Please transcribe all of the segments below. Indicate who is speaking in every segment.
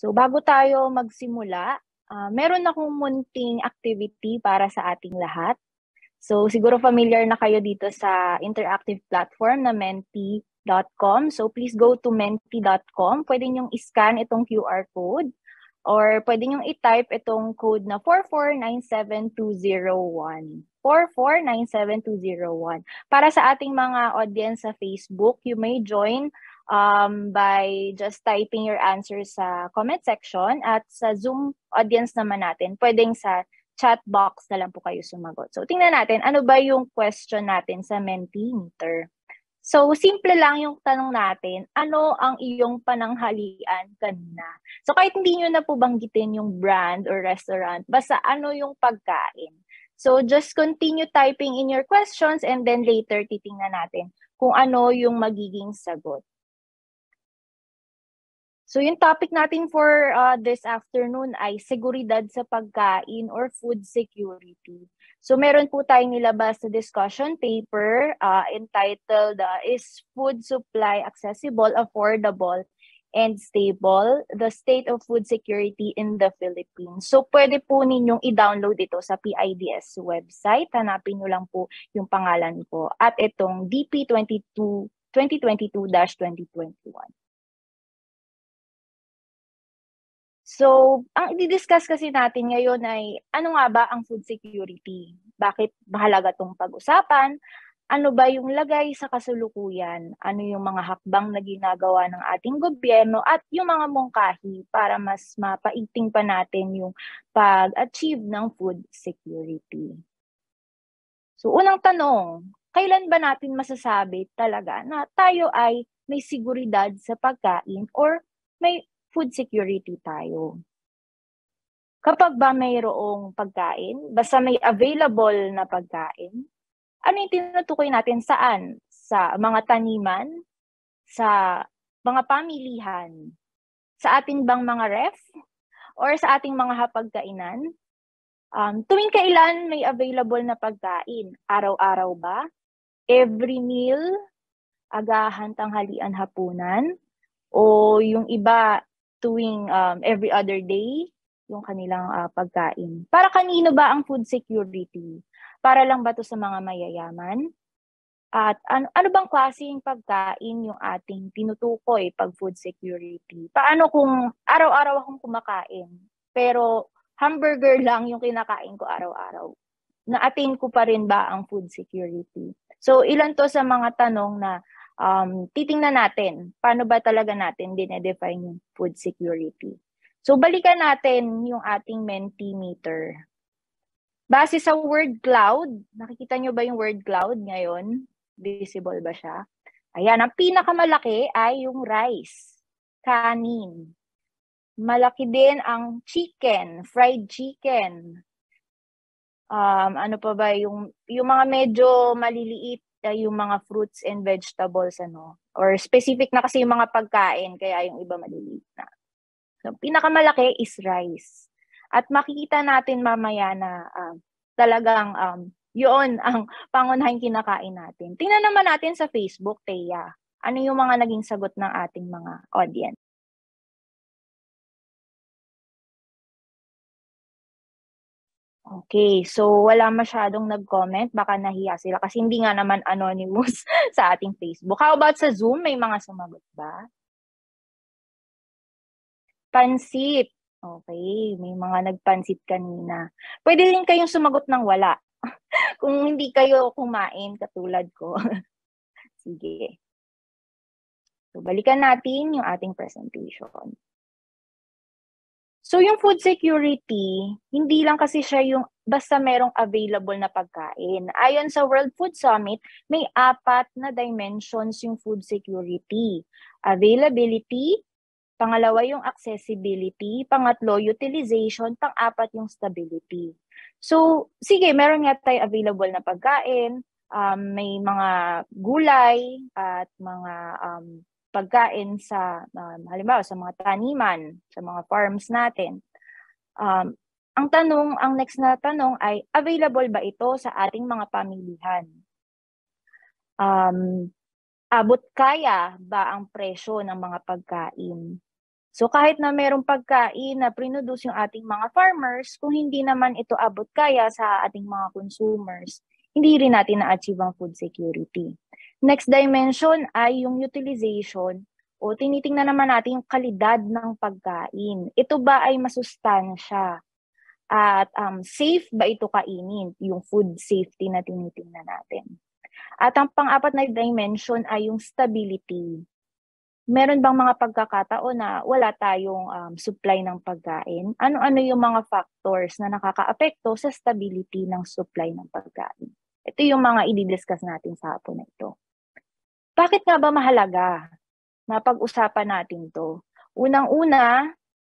Speaker 1: So bago tayo magsimula, meron akong munting activity para sa ating lahat. So siguro familiar na kayo dito sa interactive platform na menti.com. So please go to menti.com. Pwede niyong i-scan itong QR code or pwede niyong i-type itong code na 4497201. 4497201. Para sa ating mga audience sa Facebook, you may join by just typing your answers sa comment section, at sa Zoom audience naman natin, pwedeng sa chat box na lang po kayo sumagot. So tingnan natin, ano ba yung question natin sa Mentimeter? So simple lang yung tanong natin, ano ang iyong pananghalian kanina? So kahit hindi nyo na po banggitin yung brand or restaurant, basta ano yung pagkain. So just continue typing in your questions and then later titingnan natin kung ano yung magiging sagot. So yung topic natin for this afternoon ay seguridad sa pagkain or food security. So meron po tayong nilabas na discussion paper entitled Is Food Supply Accessible, Affordable, and Stable? The State of Food Security in the Philippines. So pwede po ninyong i-download ito sa PIDS website. Hanapin nyo lang po yung pangalan ko at itong DP 2022-2021. So, ang i-discuss kasi natin ngayon ay ano nga ba ang food security? Bakit mahalaga itong pag-usapan? Ano ba yung lagay sa kasalukuyan? Ano yung mga hakbang na ginagawa ng ating gobyerno at yung mga mungkahi para mas mapaiting pa natin yung pag-achieve ng food security? So, unang tanong, kailan ba natin masasabi talaga na tayo ay may seguridad sa pagkain or may food security tayo? Kapag ba mayroong pagkain, basta may available na pagkain, ano yung tinutukoy natin saan? Sa mga taniman, sa mga pamilihan, sa ating bang mga ref, or sa ating mga hapagkainan? Tuwing kailan may available na pagkain? Araw-araw ba? Every meal? Agahan, tanghalian, hapunan? O yung iba tuwing every other day, yung kanilang pagkain. Para kanino ba ang food security? Para lang ba to sa mga mayayaman? At ano bang klaseng pagkain yung ating tinutukoy pag food security? Paano kung araw-araw akong kumakain, pero hamburger lang yung kinakain ko araw-araw? Na-attain ko pa rin ba ang food security? So ilan to sa mga tanong na titingnan natin, paano ba talaga natin dinedefine yung food security. So balikan natin yung ating Mentimeter. Base sa word cloud, nakikita nyo ba yung word cloud ngayon? Visible ba siya? Ayan, ang pinakamalaki ay yung rice, kanin. Malaki din ang chicken, fried chicken. Ano pa ba, yung mga medyo maliliit, yung mga fruits and vegetables, or specific na kasi yung mga pagkain, kaya yung iba maliliit na. So, pinakamalaki is rice. At makikita natin mamaya na talagang yun ang pangunahing kinakain natin. Tingnan naman natin sa Facebook, Thea. Ano yung mga naging sagot ng ating mga audience? Okay, so wala masyadong nag-comment, baka nahiya sila kasi hindi nga naman anonymous sa ating Facebook. How about sa Zoom, may mga sumagot ba? Pansit. Okay, may mga nagpansit kanina. Pwede rin kayong sumagot ng wala. Kung hindi kayo kumain katulad ko. Sige. So balikan natin yung ating presentation. So yung food security, hindi lang kasi siya yung basta merong available na pagkain. Ayon sa World Food Summit, may 4 na dimensions yung food security. Availability, pangalawa yung accessibility, pangatlo utilization, pang-4 yung stability. So sige, meron nga tayo available na pagkain, may mga gulay at mga pagkain sa halimbawa sa mga taniman, sa mga farms natin. Ang next na tanong ay available ba ito sa ating mga pamilihan? Abot kaya ba ang presyo ng mga pagkain? So kahit na merong pagkain na produce yung ating mga farmers, kung hindi naman ito abot kaya sa ating mga consumers, hindi rin natin na-achieve ang food security. Next dimension ay yung utilization o tinitingnan naman natin yung kalidad ng pagkain. Ito ba ay masustansya? At safe ba ito kainin? Yung food safety na tinitingnan natin. At ang pang-apat na dimension ay yung stability. Meron bang mga pagkakataon na wala tayong supply ng pagkain? Ano-ano yung mga factors na nakakaapekto sa stability ng supply ng pagkain? Ito yung mga i-discuss natin sa hapon na ito. Bakit nga ba mahalaga na pag-usapan natin to? Unang-una,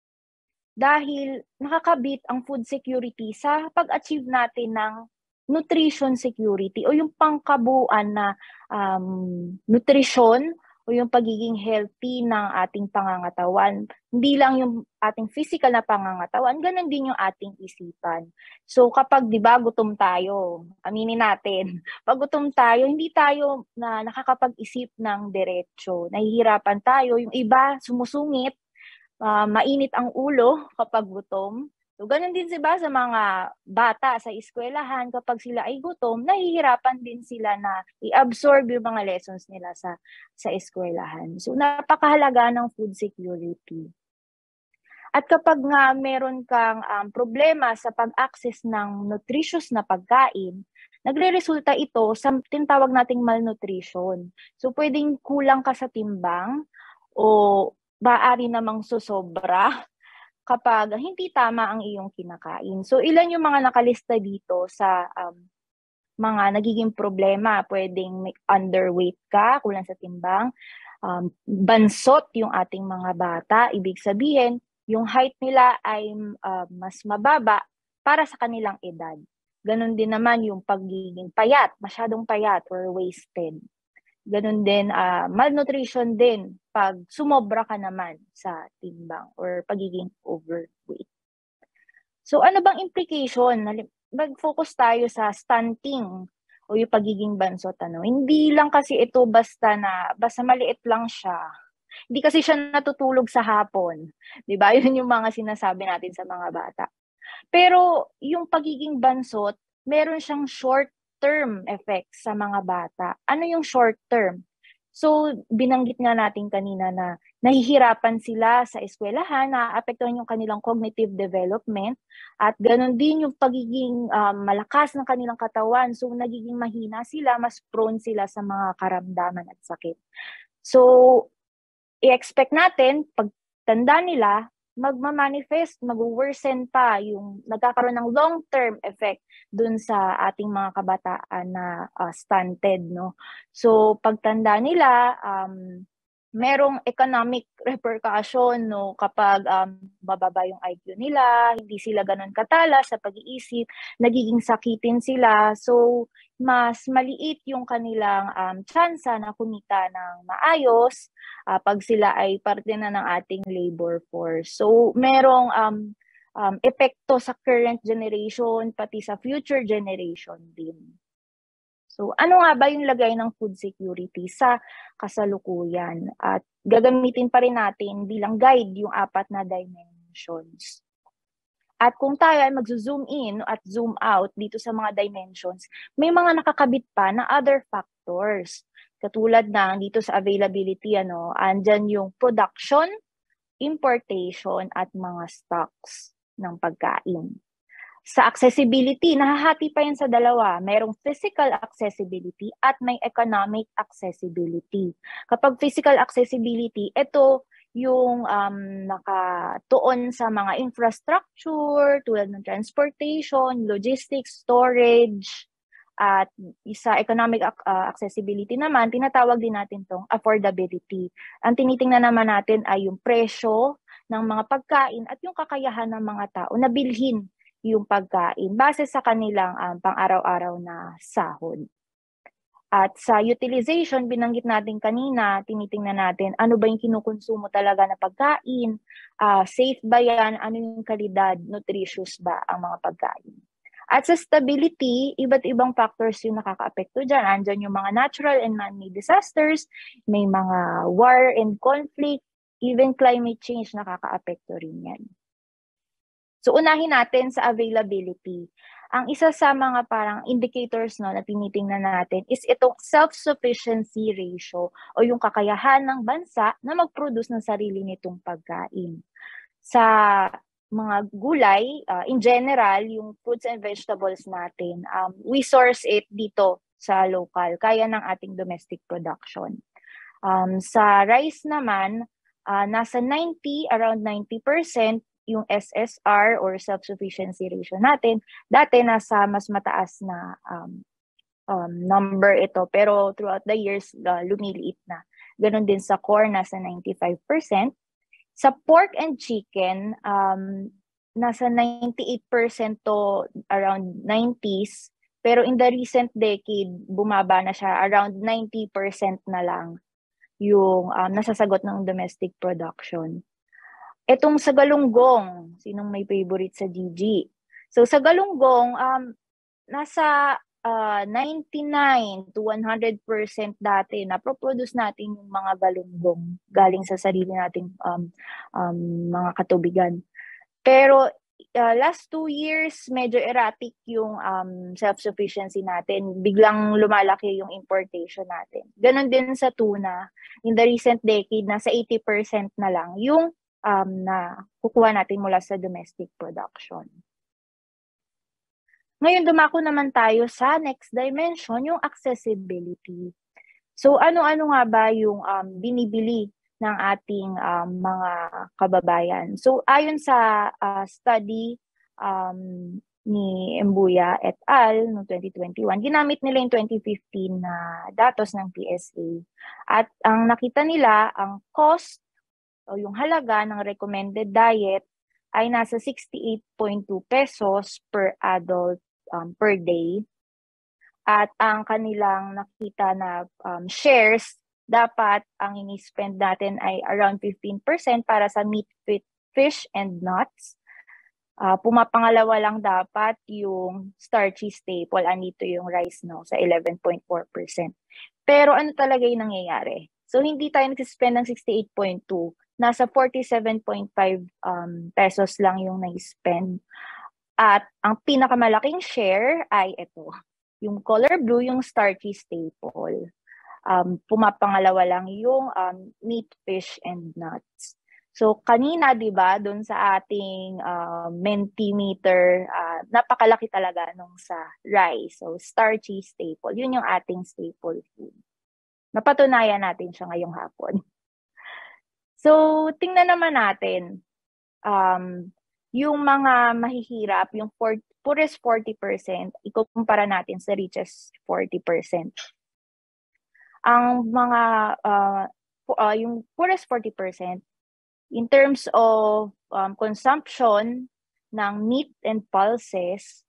Speaker 1: dahil nakakabit ang food security sa pag-achieve natin ng nutrition security o yung pangkabuuan na nutrition o yung pagiging healthy ng ating pangangatawan. Hindi lang yung ating physical na pangangatawan, ganun din yung ating isipan. So kapag 'di ba gutom tayo, aminin natin, pag gutom tayo, hindi tayo na nakakapag-isip ng diretso. Nahihirapan tayo, yung iba sumusungit, mainit ang ulo kapag gutom. So, ganun din sa mga bata sa eskwelahan, kapag sila ay gutom, nahihirapan din sila na i-absorb yung mga lessons nila sa eskwelahan. So, napakahalaga ng food security. At kapag nga meron kang problema sa pag-access ng nutritious na pagkain, nagre-resulta ito sa tinatawag nating malnutrition. So, pwedeng kulang ka sa timbang o maaari namang susobra kapag hindi tama ang iyong kinakain. So ilan yung mga nakalista dito sa mga nagiging problema? Pwedeng may underweight ka, kulang sa timbang, bansot yung ating mga bata, ibig sabihin yung height nila ay mas mababa para sa kanilang edad. Ganon din naman yung pagiging payat, masyadong payat or wasted. Ganun din, malnutrition din pag sumobra ka naman sa timbang or pagiging overweight. So ano bang implication? Mag-focus tayo sa stunting o yung pagiging bansot. Hindi lang kasi ito basta maliit lang siya. Hindi kasi siya natutulog sa hapon. 'Di ba? Yun yung mga sinasabi natin sa mga bata. Pero yung pagiging bansot, meron siyang short-term effects sa mga bata. Ano yung short-term? So, binanggit nga natin kanina na nahihirapan sila sa eskwelahan, naaapektuhan yung kanilang cognitive development, at ganun din yung pagiging malakas ng kanilang katawan. So, nagiging mahina sila, mas prone sila sa mga karamdaman at sakit. So, i-expect natin, pag tanda nila, magma-manifest, mag-worsen pa yung nagkakaroon ng long-term effect dun sa ating mga kabataan na stunted, no? So, pagtanda nila, merong economic repercussion, no? Kapag bababa yung IQ nila, hindi sila ganun katala sa pag-iisip, nagiging sakitin sila. So, mas maliit yung kanilang tsansa na kumita ng maayos pag sila ay parte na ng ating labor force. So, merong epekto sa current generation, pati sa future generation din. So, ano nga ba yung lagay ng food security sa kasalukuyan? At gagamitin pa rin natin bilang guide yung 4 na dimensions. At kung tayo ay mag-zoom in at zoom out dito sa mga dimensions, may mga nakakabit pa na other factors. Katulad ng dito sa availability, andyan yung production, importation, at mga stocks ng pagkain. Sa accessibility, nahahati pa yan sa dalawa. Merong physical accessibility at may economic accessibility. Kapag physical accessibility, ito yung nakatuon sa mga infrastructure tulad ng transportation, logistics, storage, at sa economic accessibility naman, tinatawag din natin tong affordability. Ang tinitingnan naman natin ay yung presyo ng mga pagkain at yung kakayahan ng mga tao na bilhin yung pagkain base sa kanilang pang-araw-araw na sahod. At sa utilization, binanggit natin kanina, tinitingnan natin ano ba yung kinukonsumo talaga na pagkain, safe ba yan, ano yung kalidad, nutritious ba ang mga pagkain. At sa stability, iba't ibang factors yung nakakaapekto dyan. Andyan yung mga natural and man-made disasters, may mga war and conflict, Even climate change nakakaapekto rin yan. So unahin natin sa availability. Ang isa sa mga parang indicators no, na tinitingnan natin is itong self-sufficiency ratio o yung kakayahan ng bansa na mag-produce ng sarili nitong pagkain. Sa mga gulay, in general, yung fruits and vegetables natin, we source it dito sa local, kaya ng ating domestic production. Sa rice naman, nasa around 90% yung SSR or self-sufficiency ratio natin. Dati nasa mas mataas na number ito, pero throughout the years, lumiliit na. Ganon din sa corn, nasa 95%. Sa pork and chicken, nasa 98% to around 90s. Pero in the recent decade, bumaba na siya. Around 90% na lang yung nasasagot ng domestic production. Etong sa galunggong, sinong may favorite sa GG? So sa galunggong, nasa 99 to 100% dati na produce natin yung mga galunggong galing sa sarili nating mga katubigan. Pero last 2 years, medyo erratic yung self-sufficiency natin. Biglang lumalaki yung importation natin. Ganon din sa tuna. In the recent decade, nasa 80% na lang yung na kukuha natin mula sa domestic production. Ngayon, dumako naman tayo sa next dimension, yung accessibility. So, ano-ano nga ba yung binibili ng ating mga kababayan? So, ayon sa study ni Embuya et al. Noong 2021, ginamit nila yung 2015 na datos ng PSA. At ang nakita nila, ang cost o yung halaga ng recommended diet ay nasa 68.2 pesos per adult per day. At ang kanilang nakita na shares, dapat ang ini-spend natin ay around 15% para sa meat, fish, and nuts. Pumapangalawa lang dapat yung starchy staple. Andito yung rice, no, sa 11.4%. Pero ano talaga yung nangyayari? So, hindi tayo nag-spend ng 68.2. Nasa 47.5 pesos lang yung na-spend. At ang pinakamalaking share ay ito. Yung color blue, yung starchy staple. Pumapangalawa lang yung meat, fish, and nuts. So, kanina, di ba, dun sa ating Mentimeter, napakalaki talaga nung sa rice. So, starchy staple. Yun yung ating staple food. Napatunayan natin siya ngayong hapon. So, tingnan naman natin. Yung mga mahihirap, yung poorest 40%, ikukumpara natin sa richest 40%. Ang mga, yung poorest 40%, in terms of consumption ng meat and pulses,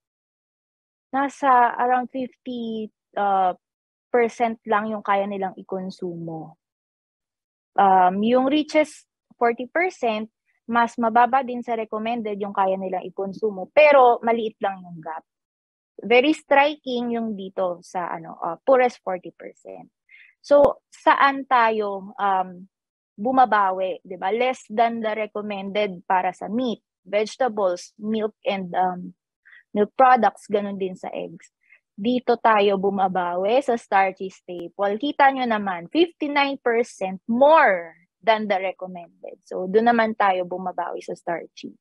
Speaker 1: nasa around 50% lang yung kaya nilang ikonsumo. Yung richest 40%, mas mababa din sa recommended yung kaya nilang ikonsumo, pero maliit lang yung gap. Very striking yung dito sa poorest 40%. So, saan tayo bumabawi, 'di ba? Less than the recommended para sa meat, vegetables, milk and milk products, ganun din sa eggs. Dito tayo bumabawi sa starchy staple. Kita nyo naman, 59% more than the recommended. So, doon naman tayo bumabawi sa starchy.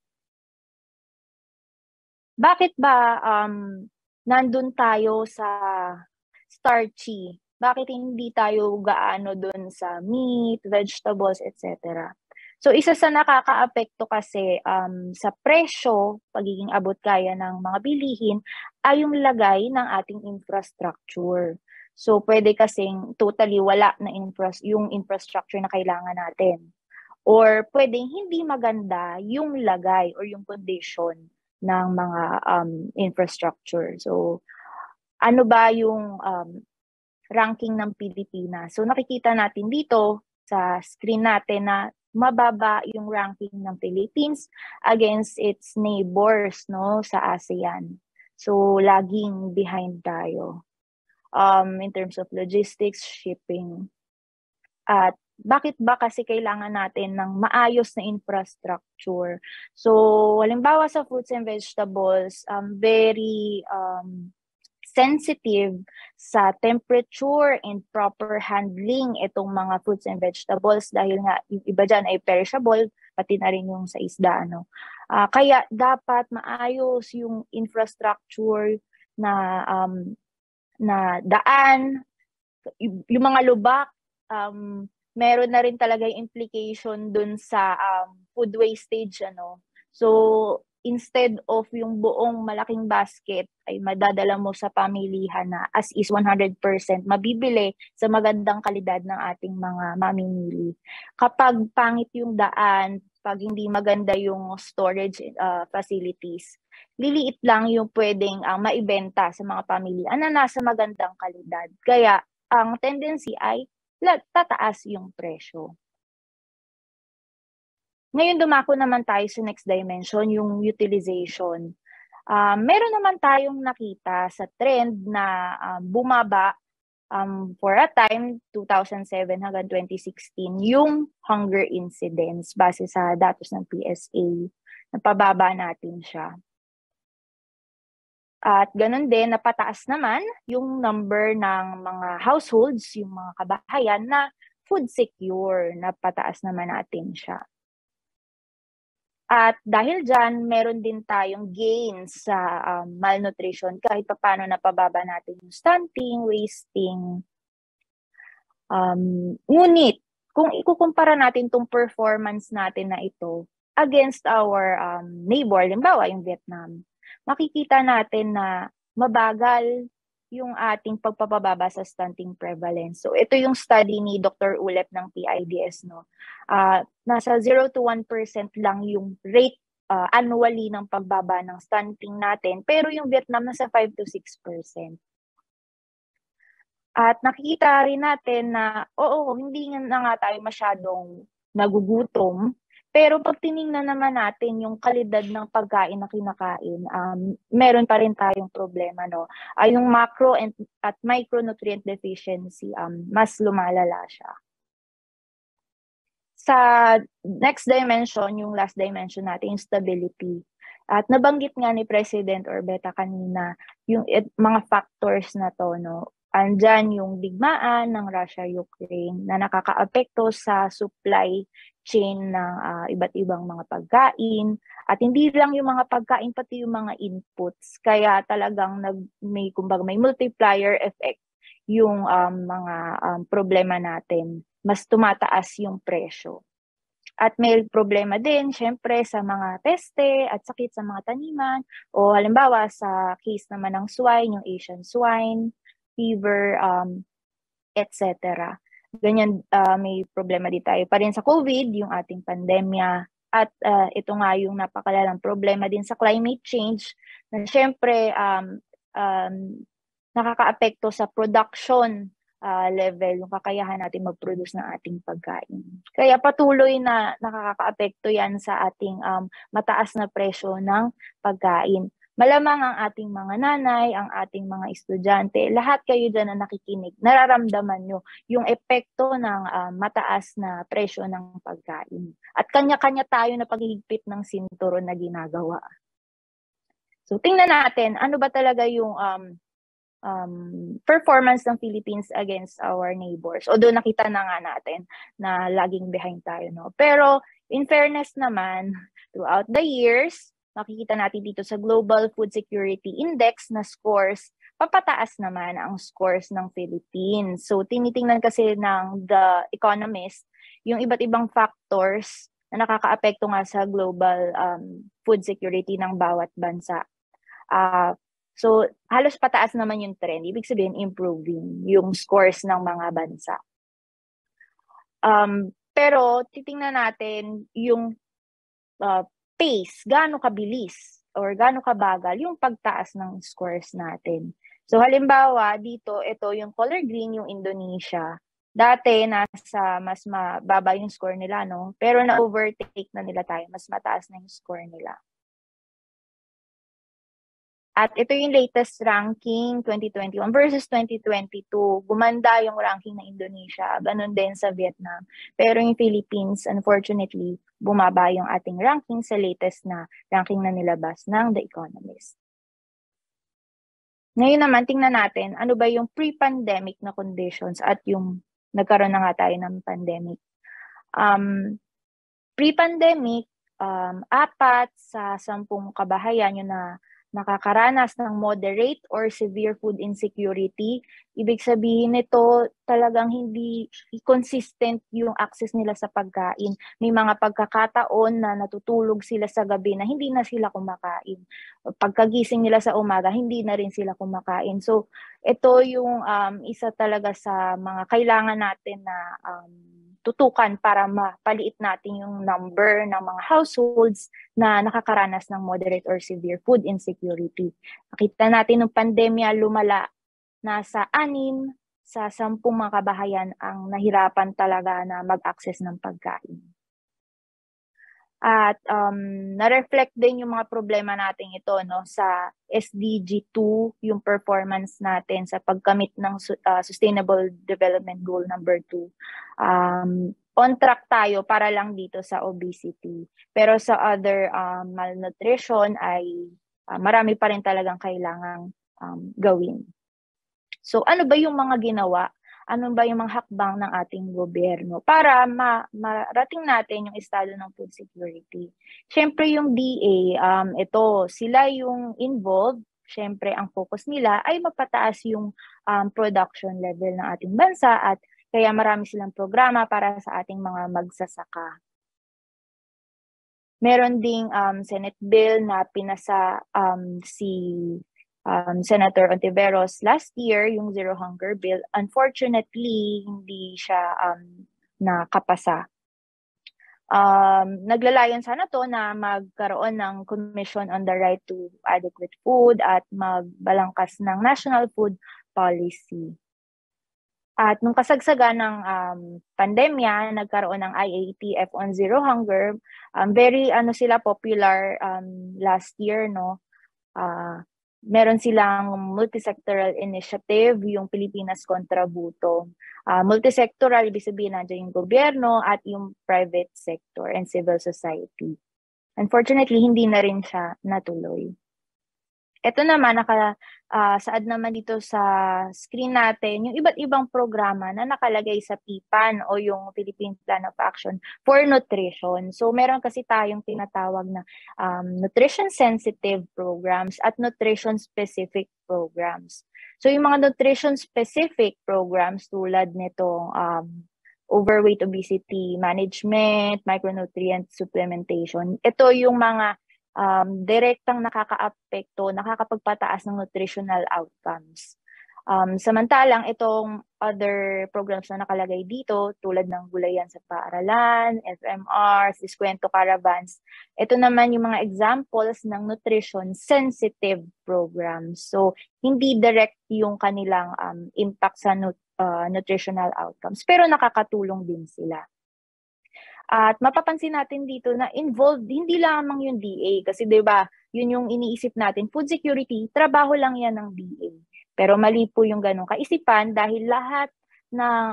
Speaker 1: Bakit ba nandun tayo sa starchy? Bakit hindi tayo gaano doon sa meat, vegetables, etc.? So, isa sa nakakaapekto kasi sa presyo, pagiging abot kaya ng mga bilihin, ay yung lagay ng ating infrastructure. So, pwede kasing totally wala na yung infrastructure na kailangan natin. Or pwedeng hindi maganda yung lagay or yung condition ng mga infrastructure. So, ano ba yung ranking ng Pilipinas? So, nakikita natin dito sa screen natin na mababa yung ranking ng Philippines against its neighbors, no, sa ASEAN. So, laging behind tayo in terms of logistics, shipping. At bakit ba kasi kailangan natin ng maayos na infrastructure? So, halimbawa sa fruits and vegetables, very sensitive sa temperature and proper handling itong mga fruits and vegetables dahil nga yung iba dyan ay perishable, pati na rin yung sa isda. Kaya dapat maayos yung infrastructure na daan, yung mga lubak, meron na rin talaga yung implication dun sa food wastage. So, instead of yung buong malaking basket ay madadala mo sa pamilihan na as is 100% mabibili sa magandang kalidad ng ating mga mamimili. Kapag pangit yung daan, pag hindi maganda yung storage facilities, liliit lang yung pwedeng maibenta sa mga pamilya na nasa magandang kalidad. Kaya ang tendency ay tataas yung presyo. Ngayon dumako naman tayo sa next dimension, yung utilization. Meron naman tayong nakita sa trend na bumaba for a time, 2007 hanggang 2016, yung hunger incidence base sa datos ng PSA. Napababa natin siya. At ganun din, napataas naman yung number ng mga households, yung mga kabahayan na food secure, napataas naman natin siya. At dahil dyan, meron din tayong gains sa malnutrition kahit pa paano napababa natin yung stunting, wasting. Ngunit, kung ikukumpara natin tong performance natin na ito against our neighbor, halimbawa yung Vietnam, makikita natin na mabagal yung ating pagpapababa sa stunting prevalence. So ito yung study ni Dr. Ulep ng PIDS. Nasa 0 to 1% lang yung rate annually ng pagbaba ng stunting natin, pero yung Vietnam nasa 5 to 6%. At nakikita rin natin na, hindi na nga tayo masyadong nagugutom, pero pag tinignan naman natin yung kalidad ng pagkain na kinakain, meron pa rin tayong problema. Yung macro at micronutrient deficiency, mas lumalala siya. Sa next dimension, yung last dimension natin, yung stability. At nabanggit nga ni President Orbeta kanina, yung mga factors na to, andyan yung digmaan ng Russia-Ukraine na nakakaapekto sa supply chain ng iba't ibang mga pagkain. At hindi lang yung mga pagkain, pati yung mga inputs. Kaya talagang may multiplier effect yung mga problema natin. Mas tumataas yung presyo. At may problema din, syempre, sa mga peste at sakit sa mga taniman. O halimbawa, sa case naman ng swine, yung Asian swine, fever, etc. Ganyan, may problema din tayo pa rin sa COVID, yung ating pandemya. At ito nga yung napakalalang problema din sa climate change na syempre nakakaapekto sa production level, yung kakayahan natin mag-produce ng ating pagkain. Kaya patuloy na nakakaapekto yan sa ating mataas na presyo ng pagkain. Malamang ang ating mga nanay, ang ating mga estudyante, lahat kayo dyan na nakikinig, nararamdaman nyo yung epekto ng mataas na presyo ng pagkain. At kanya-kanya tayo na paghihigpit ng sinturon na ginagawa. So tingnan natin, ano ba talaga yung performance ng Philippines against our neighbors. Although nakita na nga natin na laging behind tayo. Pero in fairness naman, throughout the years, makikita natin dito sa Global Food Security Index na scores, papataas naman ang scores ng Philippines. So tinitingnan kasi ng The Economist yung iba't ibang factors na nakakaapekto nga sa global food security ng bawat bansa. So halos pataas naman yung trend. Ibig sabihin, improving yung scores ng mga bansa. Pero titingnan natin yung pace, gaano kabilis or gaano kabagal yung pagtaas ng scores natin. So halimbawa, dito, ito yung color green, yung Indonesia. Dati, nasa mas mababa yung score nila, pero na-overtake na nila tayo. Mas mataas na yung score nila. At ito yung latest ranking 2021 versus 2022. Gumanda yung ranking ng Indonesia, ganun din sa Vietnam. Pero yung Philippines, unfortunately, bumaba yung ating ranking sa latest na ranking na nilabas ng The Economist. Ngayon naman, tingnan natin ano ba yung pre-pandemic na conditions at yung nagkaroon na nga tayo ng pandemic. Pre-pandemic, 4 sa 10 kabahayan yung na nakakaranas ng moderate or severe food insecurity. Ibig sabihin nito, talagang hindi consistent yung access nila sa pagkain. May mga pagkakataon na natutulog sila sa gabi na hindi na sila kumakain. Pagkagising nila sa umaga, hindi na rin sila kumakain. So, ito yung isa talaga sa mga kailangan natin na tutukan para mapaliit natin yung number ng mga households na nakakaranas ng moderate or severe food insecurity. Nakita natin nung pandemya lumala, nasa 6 sa 10 mga kabahayan ang nahirapan talaga na mag-access ng pagkain. At na-reflect din yung mga problema natin ito no sa SDG 2, yung performance natin sa pagkamit ng Sustainable Development Goal number 2. On track tayo para lang dito sa obesity. Pero sa other malnutrition ay marami pa rin talagang kailangang gawin. So ano ba yung mga ginawa? Ano ba yung mga hakbang ng ating gobyerno para marating natin yung estado ng food security? Siyempre yung DA, ito, sila yung involved. Siyempre ang focus nila ay mapataas yung production level ng ating bansa at kaya marami silang programa para sa ating mga magsasaka. Meron ding Senate bill na pinasa si Senator Ontiveros last year, yung Zero Hunger Bill. Unfortunately, hindi siya nakapasa. Naglalayon sana to na magkaroon ng Commission on the Right to Adequate Food at magbalangkas ng National Food Policy. At nung kasagsagan ng pandemya, nagkaroon ng IATF on Zero Hunger. Very sila popular last year, no? Meron silang multisectoral initiative, yung Pilipinas Kontra Gutom. Multisectoral, ibig sabihin nandiyan yung gobyerno at yung private sector and civil society. Unfortunately, hindi na rin siya natuloy. Ito naman, saad naman dito sa screen natin, yung iba't ibang programa na nakalagay sa PPAN o yung Philippine Plan of Action for Nutrition. So meron kasi tayong tinatawag na nutrition-sensitive programs at nutrition-specific programs. So yung mga nutrition-specific programs tulad nitong overweight obesity management, micronutrient supplementation, ito yung mga direktang nakakaapekto, nakakapagpataas ng nutritional outcomes. Samantalang itong other programs na nakalagay dito, tulad ng Gulayan sa Paaralan, FMR, Siskwento Caravans, ito naman yung mga examples ng nutrition-sensitive programs. So, hindi direct yung kanilang impact sa nutritional outcomes, pero nakakatulong din sila. At mapapansin natin dito na involved hindi lamang yung DA kasi 'di ba, yun yung iniisip natin, food security, trabaho lang yan ng DA. Pero mali po yung ganong kaisipan dahil lahat ng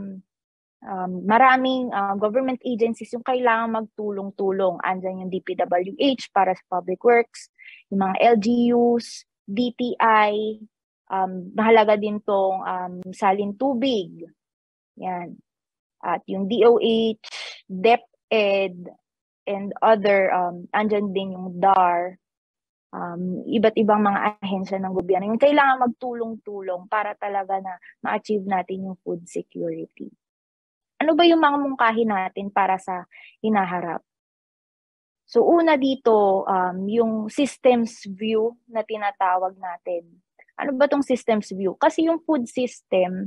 Speaker 1: maraming government agencies yung kailangan magtulong-tulong. Andyan yung DPWH para sa public works, yung mga LGUs, DTI, mahalaga din tong salin tubig. Yan. At yung DOH, DepEd, and other, andyan din yung DAR, iba't ibang mga ahensya ng gobyerno. Yung kailangan magtulong-tulong para talaga na ma-achieve natin yung food security. Ano ba yung mga mungkahi natin para sa hinaharap? So una dito, yung systems view na tinatawag natin. Ano ba tong systems view? Kasi yung food system,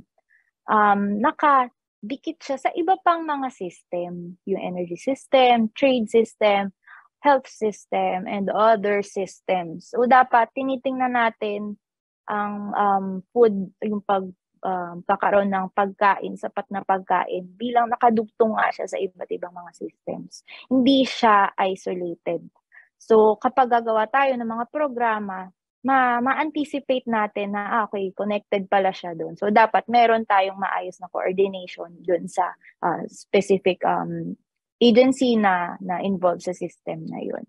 Speaker 1: dikit siya sa iba pang mga system, yung energy system, trade system, health system, and other systems. So dapat tinitingnan natin ang food, yung pagkakaroon ng pagkain, sapat na pagkain, bilang nakadugtong nga siya sa iba't ibang mga systems. Hindi siya isolated. So kapag gagawa tayo ng mga programa, ma-anticipate natin na okay, connected pala siya doon. So dapat meron tayong maayos na coordination doon sa specific agency na involved sa system na yun.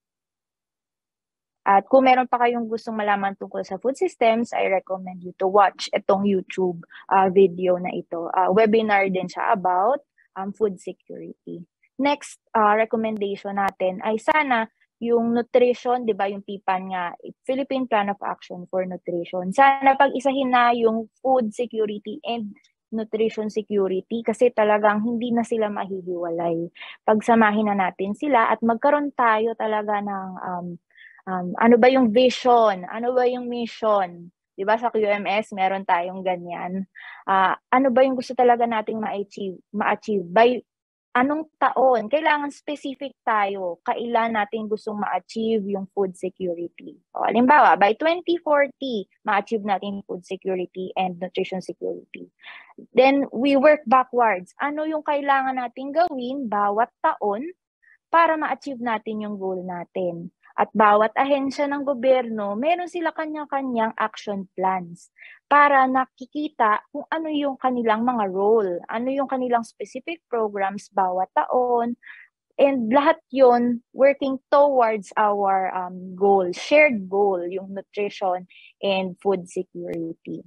Speaker 1: At kung meron pa kayong gustong malaman tungkol sa food systems, I recommend you to watch itong YouTube video na ito. Webinar din siya about food security. Next recommendation natin ay sana yung nutrition, di ba, yung PPAN nga, Philippine Plan of Action for Nutrition. Sana pag-isahin na yung food security and nutrition security kasi talagang hindi na sila mahihiwalay. Pagsamahin na natin sila at magkaroon tayo talaga ng ano ba yung vision? Ano ba yung mission? Di ba sa QMS, meron tayong ganyan. Ano ba yung gusto talaga nating ma-achieve? By anong taon? Kailangan specific tayo. Kailan natin gustong ma-achieve yung food security? O, halimbawa, by 2040, ma-achieve natin food security and nutrition security. Then, we work backwards. Ano yung kailangan natin gawin bawat taon para ma-achieve natin yung goal natin? At bawat ahensya ng gobyerno, meron sila kanya-kanyang action plans para nakikita kung ano yung kanilang mga role, ano yung kanilang specific programs bawat taon, and lahat yon working towards our goal, shared goal, yung nutrition and food security.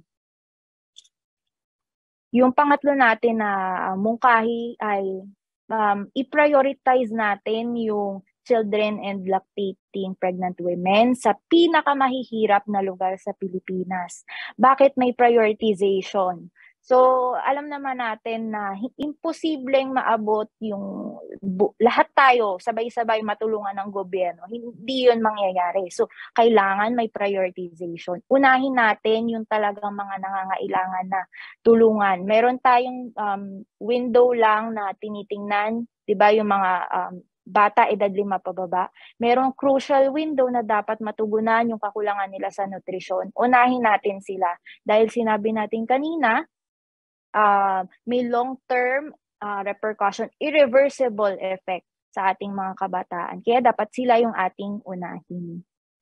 Speaker 1: Yung pangatlo natin na mungkahi ay i-prioritize natin yung children and lactating pregnant women sa pinakamahihirap na lugar sa Pilipinas. Bakit may prioritization? So, alam naman natin na imposibleng maabot yung lahat tayo sabay-sabay matulungan ng gobyerno. Hindi yun mangyayari. So, kailangan may prioritization. Unahin natin yung talagang mga nangangailangan na tulungan. Meron tayong window lang na tinitingnan, 'di ba, yung mga bata edad 5 pababa. Merong crucial window na dapat matugunan yung kakulangan nila sa nutrisyon. Unahin natin sila. Dahil sinabi natin kanina, may long-term repercussion, irreversible effect sa ating mga kabataan. Kaya dapat sila yung ating unahin.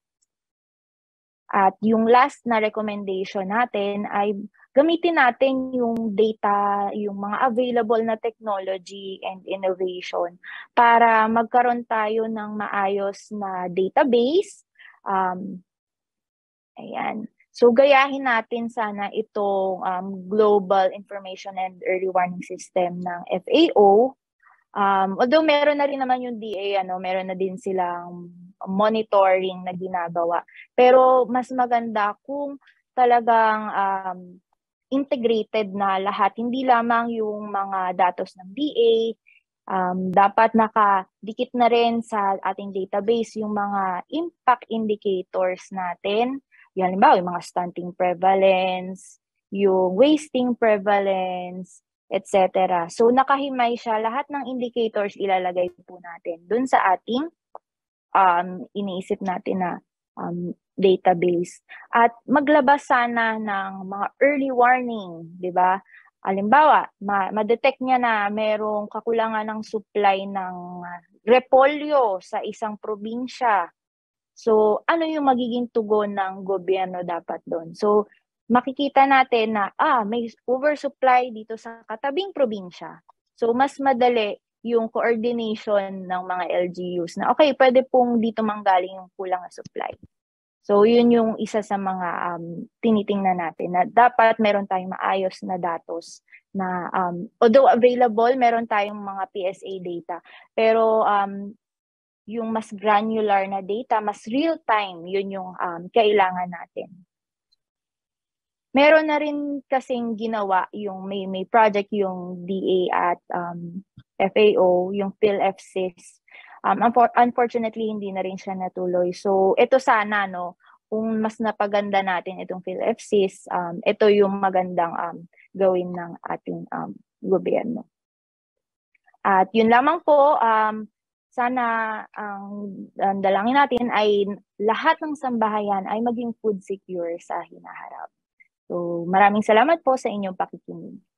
Speaker 1: At yung last na recommendation natin ay gamitin natin yung data, yung mga available na technology and innovation para magkaroon tayo ng maayos na database. Ayan. So, gayahin natin sana itong Global Information and Early Warning System ng FAO. Although meron na rin naman yung DA, meron na din silang monitoring na ginagawa. Pero mas maganda kung talagang integrated na lahat, hindi lamang yung mga datos ng DA, dapat nakadikit na rin sa ating database yung mga impact indicators natin. Yan, halimbawa, yung mga stunting prevalence, yung wasting prevalence, etc. So, nakahimay siya. Lahat ng indicators ilalagay po natin dun sa ating iniisip natin na database. At maglabas sana ng mga early warning, di ba? Halimbawa, ma-detect niya na merong kakulangan ng supply ng repolyo sa isang probinsya. So, ano yung magiging tugon ng gobyerno dapat doon? So, makikita natin na may oversupply dito sa katabing probinsya. So, mas madali yung coordination ng mga LGUs na okay, pwede pong dito manggaling yung kulang na supply. So, yun yung isa sa mga tinitingnan natin na dapat meron tayong maayos na datos na although available, meron tayong mga PSA data. Pero yung mas granular na data, mas real-time, yun yung kailangan natin. Meron na rin kasing ginawa yung may project yung DA at FAO, yung PhilFSIS. Unfortunately, hindi na rin siya natuloy. So, ito sana, kung mas napaganda natin itong PhilFSIS, ito yung magandang gawin ng ating gobyerno. At yun lamang po, sana ang dalangin natin ay lahat ng sambahayan ay maging food secure sa hinaharap. So, maraming salamat po sa inyong pakikinig.